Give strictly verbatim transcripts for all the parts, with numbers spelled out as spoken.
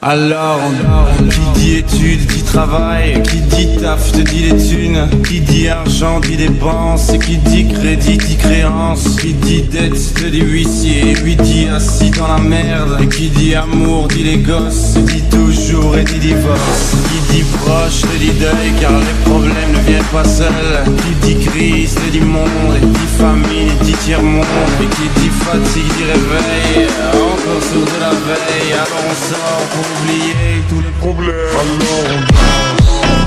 Alors, qui dit études, dit travail, qui dit taf, te dit les thunes, qui dit argent, dit dépenses, et qui dit crédit, dit créance, qui dit dette, te dit huissier, lui dit assis dans la merde, et qui dit amour, dit les gosses, dit toujours et dit divorce, qui dit proche, te dit deuil, car les problèmes ne viennent pas seuls, qui dit crise, te dit monde, et dit famine, et dit tiers-monde, et qui dit fatigue, dit réveil, encore sourd de la veille, alors on sort pour oublier tous les problèmes. Alors on danse.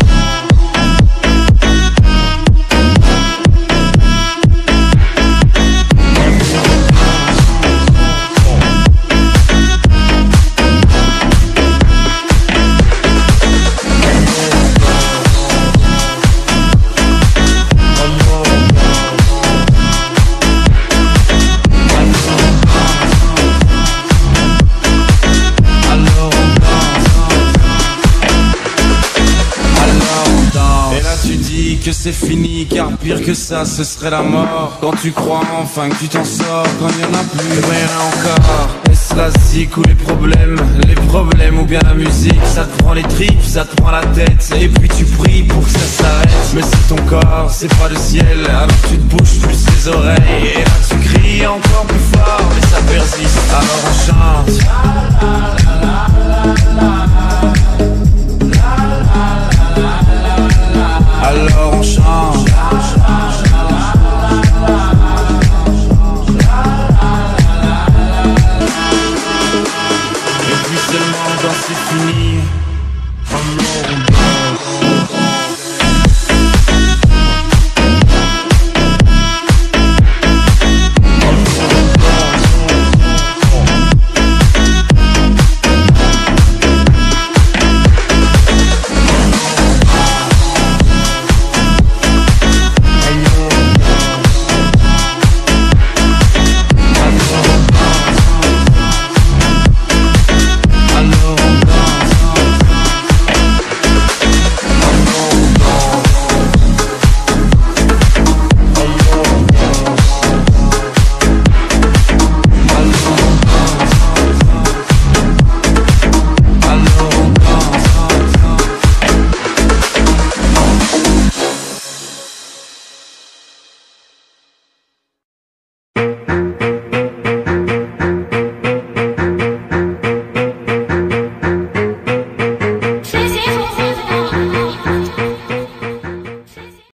Que c'est fini, car pire que ça, ce serait la mort. Quand tu crois enfin que tu t'en sors, quand il n'y en a plus, rien encore. Est-ce la zik ou les problèmes, les problèmes ou bien la musique? Ça te prend les tripes, ça te prend la tête, et puis tu pries pour que ça s'arrête. Mais c'est ton corps, c'est pas le ciel, alors tu te bouges plus les oreilles. Et là tu cries encore plus fort, mais ça persiste, alors on chante. Alors on chante. Et puis seulement quand c'est fini, alors on danse.